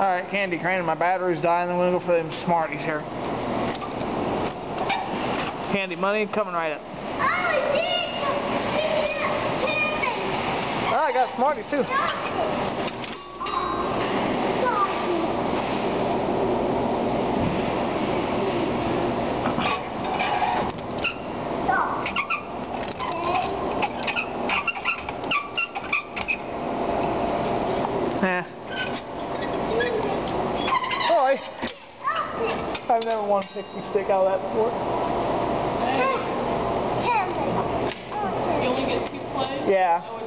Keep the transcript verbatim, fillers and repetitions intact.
Alright, Candy Crane, my battery's dying. I'm going to go for them Smarties here. Candy, money coming right up. Oh, I did! Oh, I got Smarties too. Yeah. Boy, I've never won a sixty stick out of that before. You only get two plays? Yeah.